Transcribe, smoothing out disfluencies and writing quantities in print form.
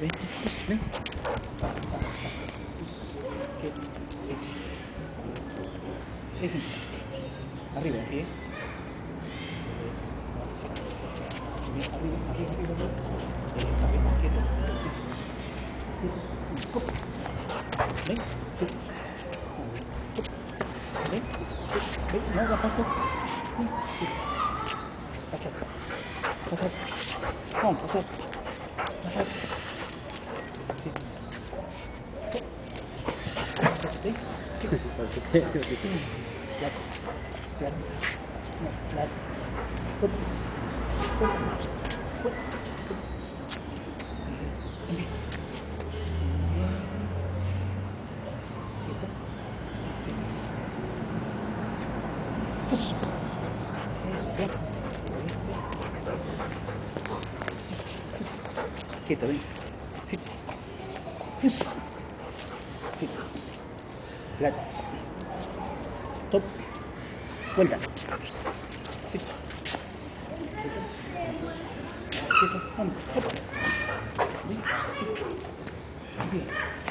ven, ven. Arriba, ¿sí? Arriba, quieto. Ven, ven, no, bajaste. Pasar. Vamos, pasar. Quieto, ven. Flat. Top. Vuelta. Quieto. Vamos. Bien.